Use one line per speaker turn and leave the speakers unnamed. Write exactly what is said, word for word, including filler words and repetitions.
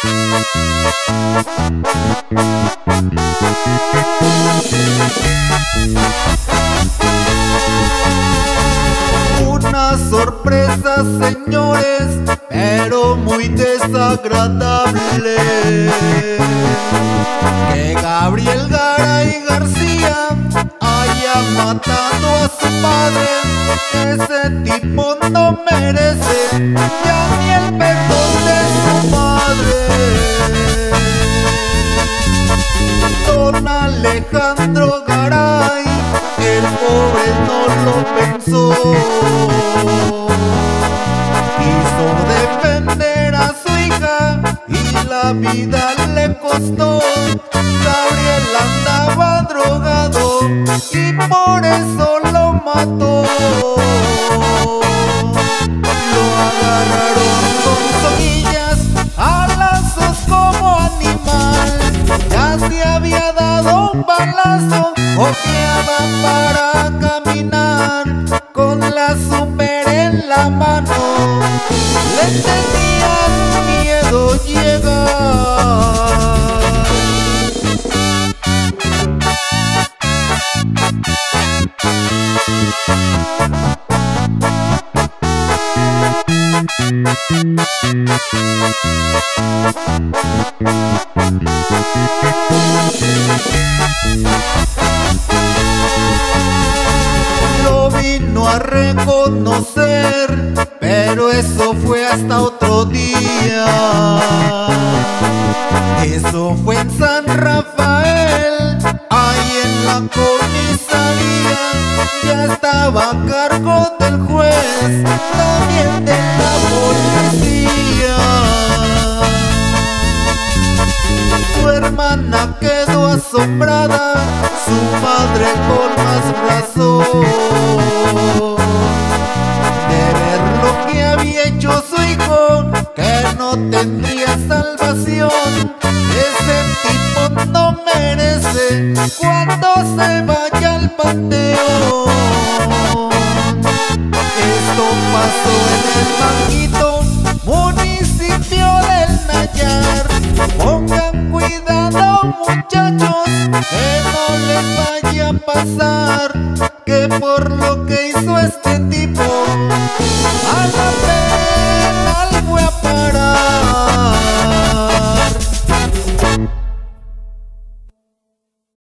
Una sorpresa, señores, pero muy desagradable, que Gabriel Garay García haya matado a su padre. Ese tipo no merece ya ni el perdón de su madre. Don Alejandro Garay, el pobre no lo pensó, quiso defender a su hija y la vida le costó. Gabriel andaba drogado y por eso lo mató. Lo agarraron con soguillas, a lazos como animal. Ya se había dado un balazo, ojeaba para caminar, con la super en la mano. Le tenían miedo llegar. Lo vino a reconocer, pero eso fue hasta otro día. Eso fue en San Rafael, ahí en la comisaría. Ya estaba a cargo del juez, también de la policía. Su hermana quedó asombrada, su madre con más razón, de ver lo que había hecho su hijo, que no tendría salvación. Ese tipo no merece cuando se vaya al panteón. Esto pasó en el Manguito, municipio del Nayar. Pongan cuidado, muchachos, que no les vaya a pasar